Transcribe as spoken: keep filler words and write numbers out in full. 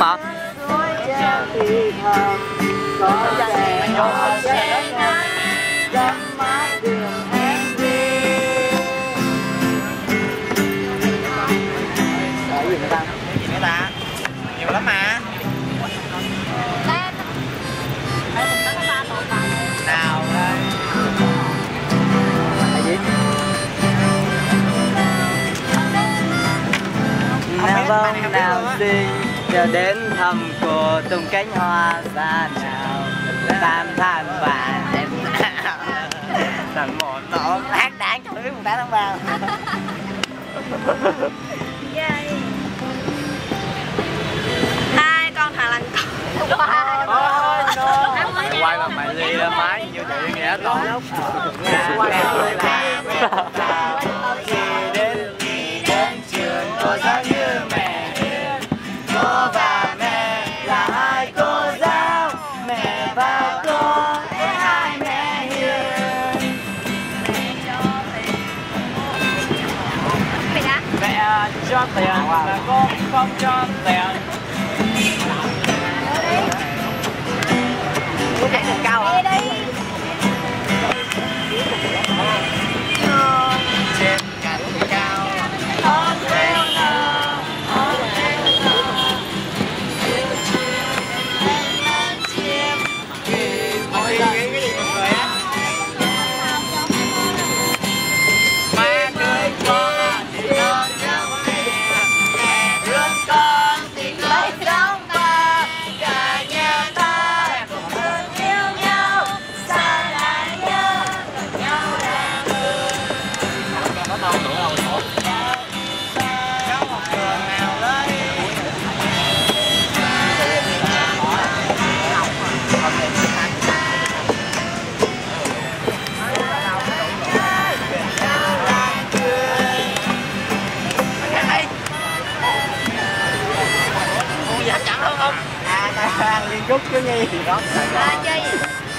mà. Nhiều lắm mà. Nào đây. Nào vâng nào xinh giờ đến thăm cô tung cánh hoa xa nào tam than và em tặng một tổ hát đáng cho biết mùng tám tháng ba. Hai con thằng lằn quay mà mày đi lên máy như tự nghĩa tốt. Khi đến khi đến trường cô giáo như mẹ hiền, cô và mẹ là hai cô giáo, mẹ và cô là hai mẹ hiền. Mẹ cho tiền mà cô không cho tiền. Cao hả? Trên cành cao ôm theo nào ôm theo nào chiều chiều em lên chim khi mỗi người cái gì mọi người á ba cười con thì non trong mẹ mẹ thương con thì con trong ba cả nhà ta thương yêu nhau xa lại nhau nhau là người có non đủ đâu tốt có một đường nào lấy Ủa dạ chẳng không không? À, ăn liên cúc chứ nhi thì đó. À, chơi gì?